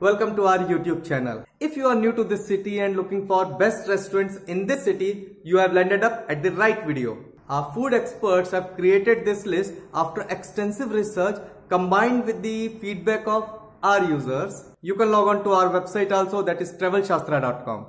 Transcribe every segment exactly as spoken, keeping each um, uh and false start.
welcome to our YouTube channel. If you are new to this city and looking for best restaurants in this city, you have landed up at the right video. Our food experts have created this list after extensive research combined with the feedback of our users. You can log on to our website also, that is travel shastra dot com.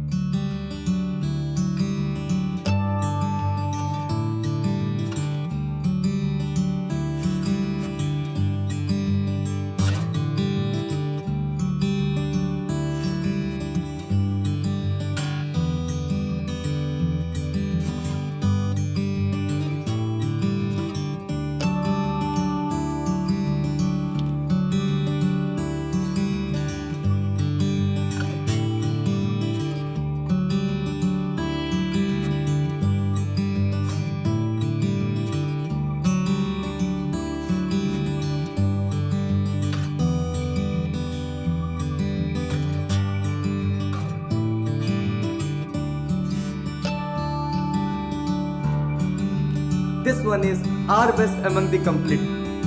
This one is our best among the complete.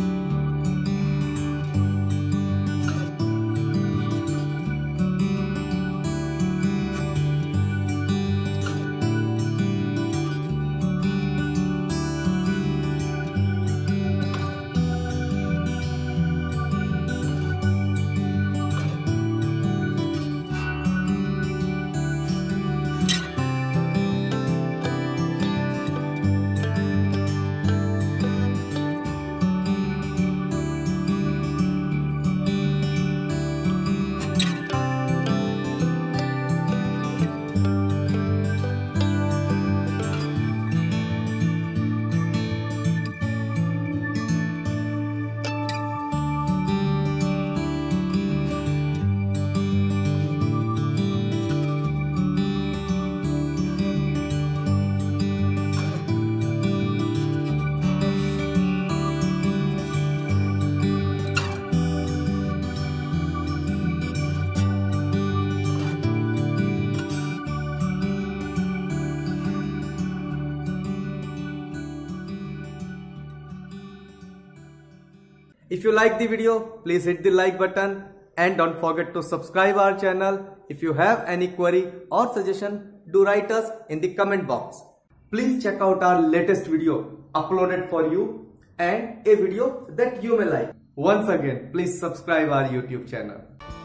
If you like the video, please hit the like button and don't forget to subscribe our channel. If you have any query or suggestion, do write us in the comment box. Please check out our latest video uploaded for you and a video that you may like. Once again, please subscribe our YouTube channel.